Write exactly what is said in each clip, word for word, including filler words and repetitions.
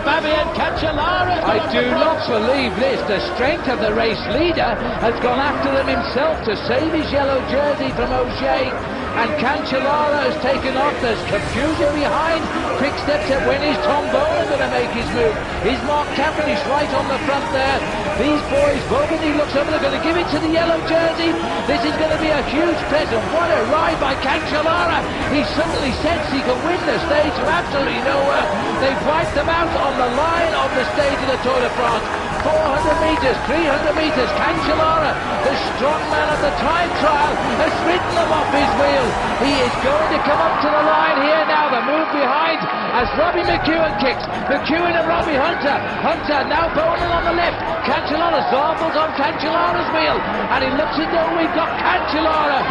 Fabian Cancellara. I do not believe this. The strength of the race leader has gone after them himself to save his yellow jersey from O'Shea. And Cancellara has taken off. There's confusion behind. Quick steps up. When is Tom Bowden going to make his move? Is Mark Cavendish right on the front there? These boys, Bogany looks over. They're going to give it to the yellow jersey. This is going to be a huge press. And what a ride by Cancellara. He suddenly sensed he could win the stage from absolutely nowhere. They've wiped them out on the line of the stage of the Tour de France. four hundred metres, three hundred metres. Cancellara, the strong man of the time trial, has ridden them off his wheel. He is going to come up to the line here now. The move behind as Robbie McEwen kicks. McEwen and Robbie Hunter. Hunter now Bowden on the left. Cancellara Zarbles on Cancellara's wheel. And it looks as though we've got Cancellara.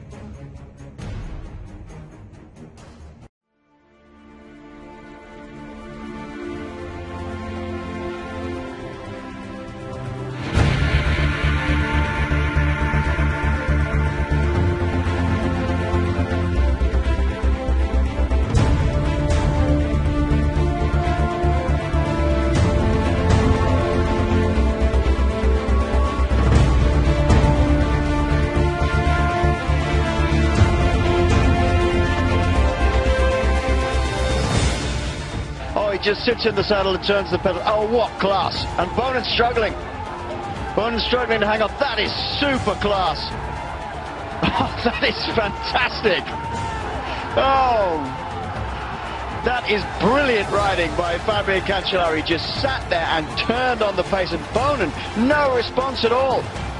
Just sits in the saddle and turns the pedal. Oh, what class. And Bonen's struggling. Bonen's struggling to hang on. That is super class. Oh, that is fantastic. Oh, that is brilliant riding by Fabian Cancellara. He just sat there and turned on the pace, and Bonen, no response at all.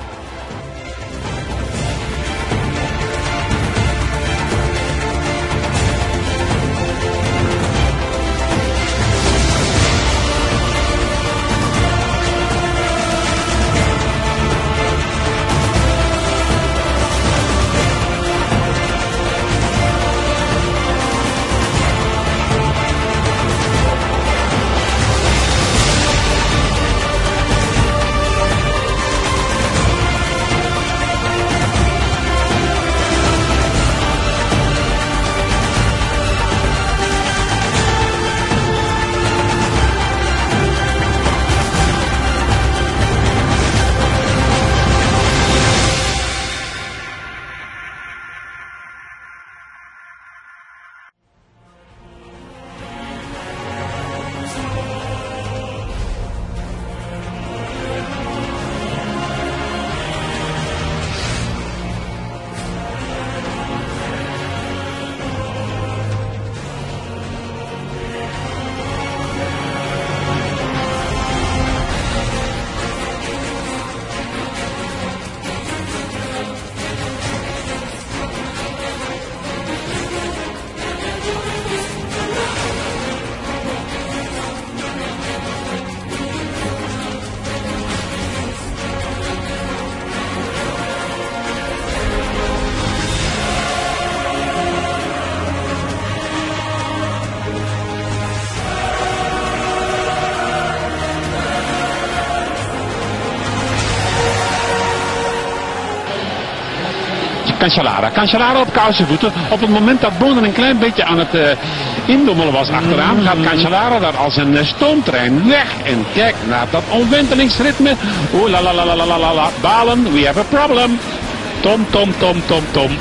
Cancellara. Cancellara op kousenvoeten. Op het moment dat Bonen een klein beetje aan het uh, indommelen was achteraan, gaat Cancellara daar als een uh, stoomtrein weg. En kijk naar dat omwentelingsritme. Oeh la la la la la la la. Balen, we have a problem. Tom, tom, tom, tom, tom.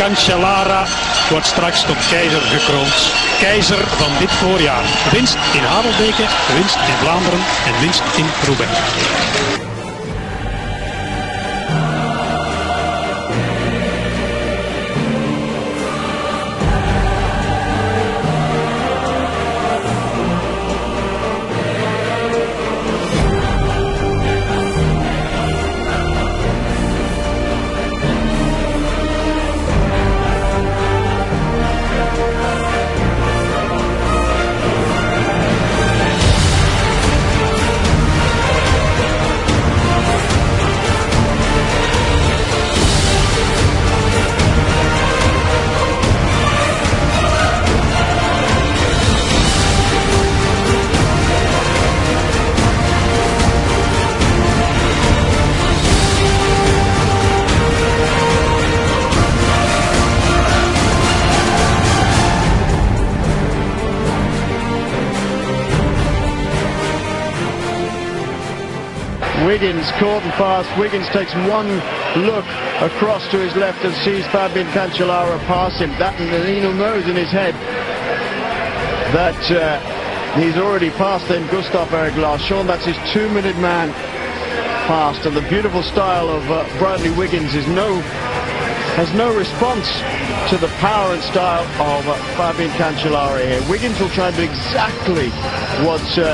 Cancellara wordt straks tot keizer gekroond. Keizer van dit voorjaar. Winst in Harelbeke, winst in Vlaanderen en winst in Roubaix. Wiggins caught and fast. Wiggins takes one look across to his left and sees Fabian Cancellara pass him. That and he knows in his head that uh, he's already passed then Gustav Erik Larsson. That's his two-minute man passed. And the beautiful style of uh, Bradley Wiggins is no has no response to the power and style of uh, Fabian Cancellara here. Wiggins will try to do exactly what uh,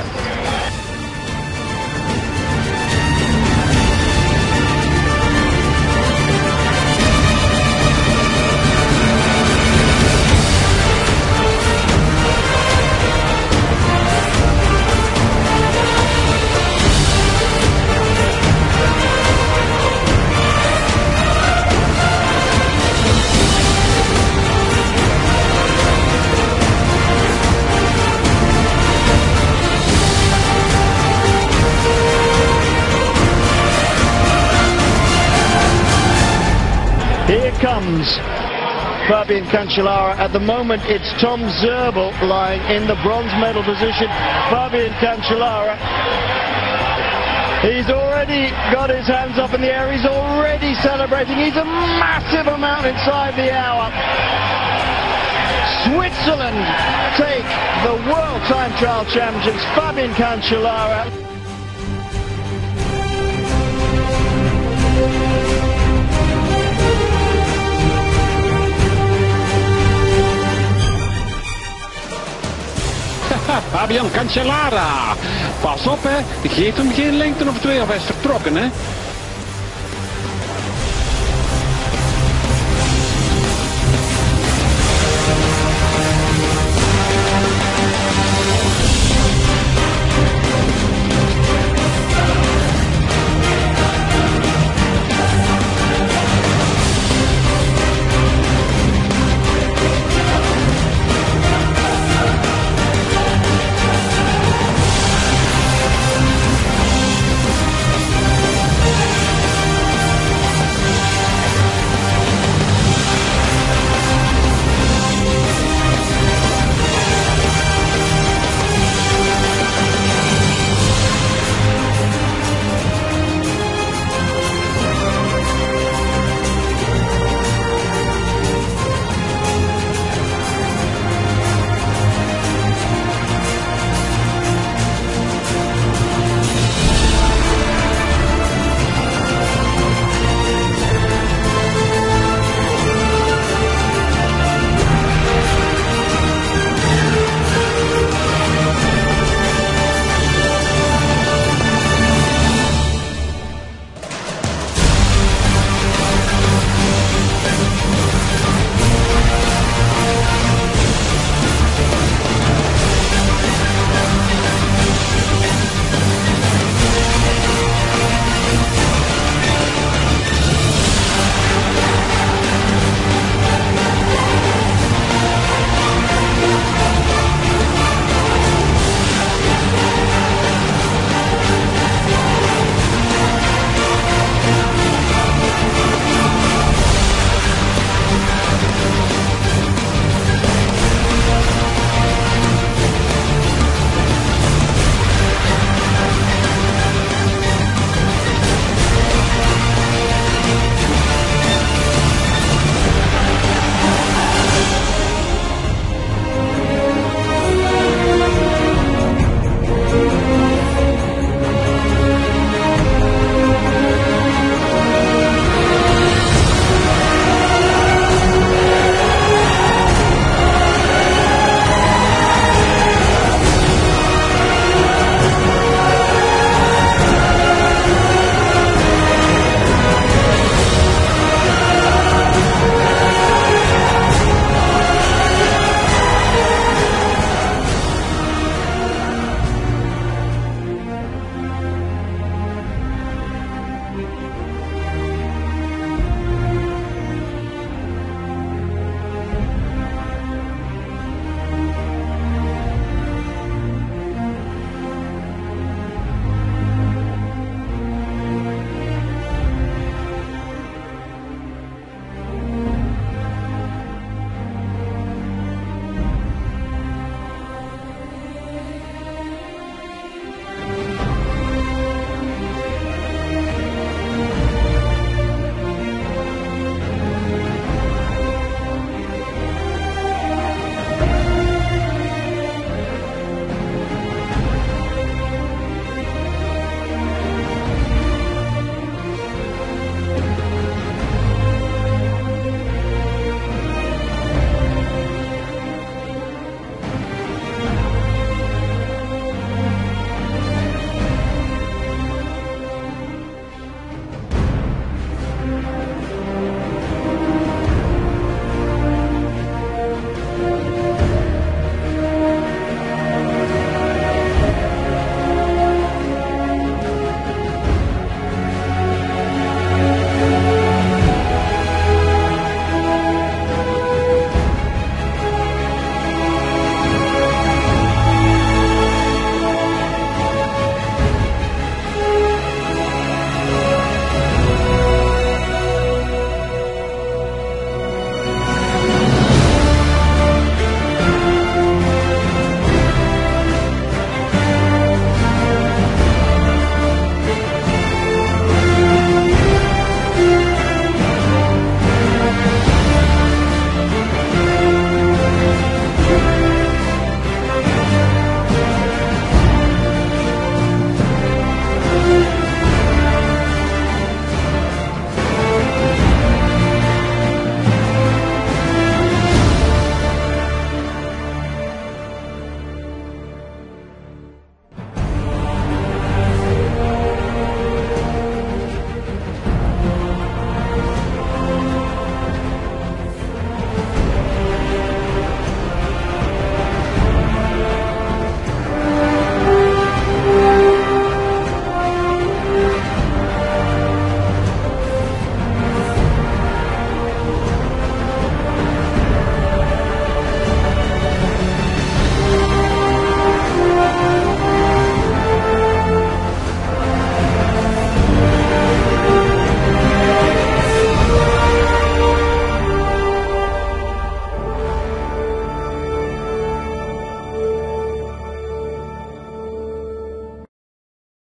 Here comes Fabian Cancellara. At the moment, it's Tom Zerbel lying in the bronze medal position. Fabian Cancellara, he's already got his hands up in the air. He's already celebrating. He's a massive amount inside the hour. Switzerland take the World Time Trial Championships. Fabian Cancellara. Fabian Cancellara. Pas op hè, geef hem geen lengte of twee of hij is vertrokken hè.